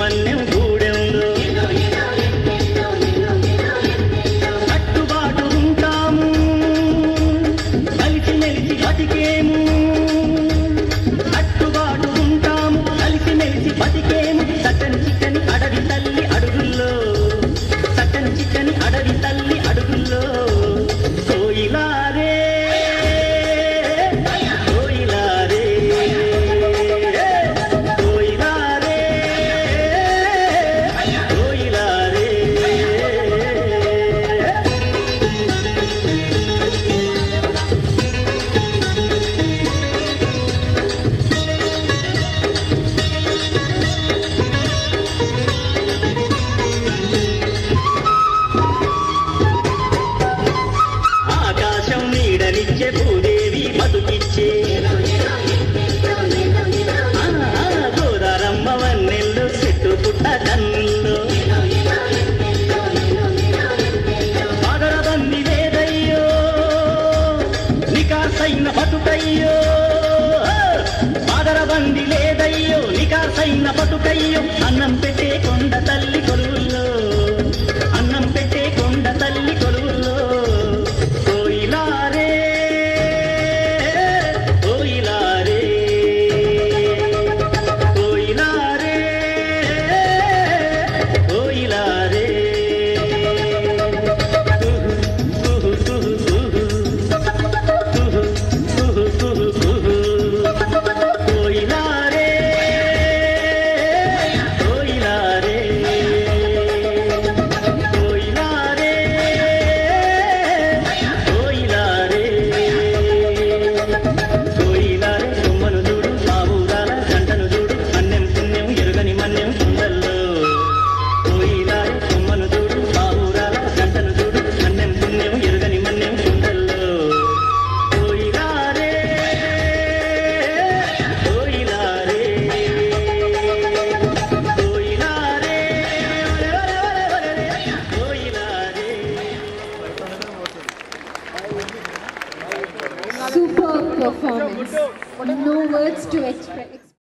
మన్నెం గూడెంలో కట్టుబాటు ఉంటాము కలిసి మెలిసి బతికేము కట్టుబాటు ఉంటాము కలిసి మెలిసి బతికేము సకన్ చిక్కని అడవి తల్లి అడుగుల్లో సకన్ చిక్కని అడవి తల్లి అడుగుల్లో కోయిలారే భూదేవి బతుకిచ్చే గోదారమ్మ వన్నెల్లో చెట్టు పుట్ట కన్నుల్లో పాదరబంది లేదయ్యో నికాసైన బతుకయ్యో పాదరబంది లేదయ్యో నికాసైన బతుకయ్యో అన్నం పెట్టే కొండ తల్లి